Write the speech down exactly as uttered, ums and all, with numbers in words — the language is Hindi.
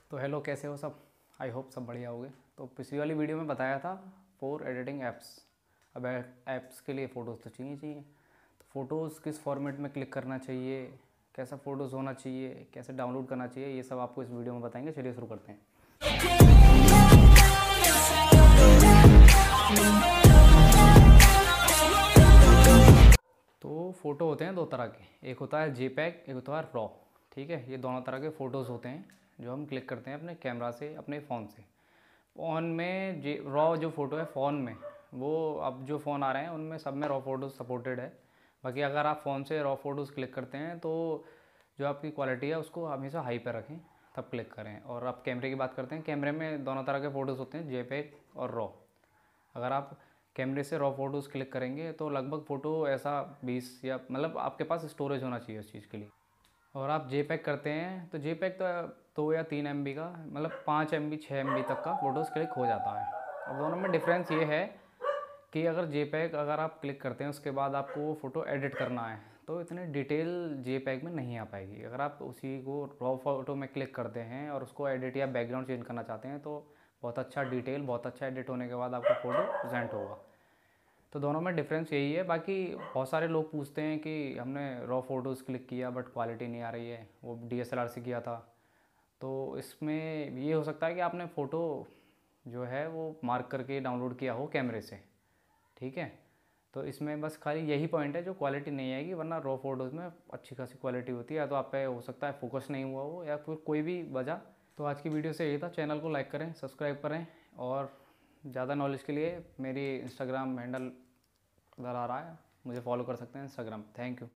तो हेलो, कैसे हो सब? आई होप सब बढ़िया होगे। तो पिछली वाली वीडियो में बताया था फोर एडिटिंग ऐप्स। अब ऐप्स के लिए फ़ोटोज़ तो चाहिए चाहिए तो फ़ोटोज़ किस फॉर्मेट में क्लिक करना चाहिए, कैसा फ़ोटोज़ होना चाहिए, कैसे डाउनलोड करना चाहिए, ये सब आपको इस वीडियो में बताएंगे। चलिए शुरू करते हैं। तो फ़ोटो होते हैं दो तरह के, एक होता है जेपैग, एक होता है रॉ। ठीक है, ये दोनों तरह के फ़ोटोज़ होते हैं जो हम क्लिक करते हैं अपने कैमरा से, अपने फ़ोन से। फ़ोन में जे रॉ जो फ़ोटो है फ़ोन में, वो अब जो फ़ोन आ रहे हैं उनमें सब में रॉ फ़ोटोज़ सपोर्टेड है। बाकी अगर आप फ़ोन से रॉ फ़ोटोज़ क्लिक करते हैं तो जो आपकी क्वालिटी है उसको हमेशा हाई पर रखें, तब क्लिक करें। और आप कैमरे की बात करते हैं, कैमरे में दोनों तरह के फ़ोटोज़ होते हैं, जेपैग और रॉ। अगर आप कैमरे से रॉ फोटोज़ क्लिक करेंगे तो लगभग फ़ोटो ऐसा बीस या मतलब आपके पास स्टोरेज होना चाहिए उस चीज़ के लिए। और आप जेपैग करते हैं तो जेपैग तो दो या तीन एम बी का, मतलब पाँच एम बी छः एम बी तक का फ़ोटोज़ क्लिक हो जाता है। अब दोनों में डिफरेंस ये है कि अगर जेपैग अगर आप क्लिक करते हैं उसके बाद आपको वो फ़ोटो एडिट करना है तो इतनी डिटेल जेपैग में नहीं आ पाएगी। अगर आप उसी को रॉ फोटो में क्लिक करते हैं और उसको एडिट या बैकग्राउंड चेंज करना चाहते हैं तो बहुत अच्छा डिटेल, बहुत अच्छा एडिट होने के बाद आपका फ़ोटो प्रेजेंट होगा। तो दोनों में डिफरेंस यही है। बाकी बहुत सारे लोग पूछते हैं कि हमने रॉ फोटोज़ क्लिक किया बट क्वालिटी नहीं आ रही है, वो डी एस एल आर से किया था। तो इसमें ये हो सकता है कि आपने फ़ोटो जो है वो मार्क करके डाउनलोड किया हो कैमरे से। ठीक है, तो इसमें बस खाली यही पॉइंट है जो क्वालिटी नहीं आएगी, वरना रॉ फोटोज़ में अच्छी खासी क्वालिटी होती है। या तो आप पे हो सकता है फोकस नहीं हुआ हो या फिर कोई भी वजह। तो आज की वीडियो से यही था। चैनल को लाइक करें, सब्सक्राइब करें और ज़्यादा नॉलेज के लिए मेरी इंस्टाग्राम हैंडल उधर आ रहा है, मुझे फॉलो कर सकते हैं इंस्टाग्राम। Thank you.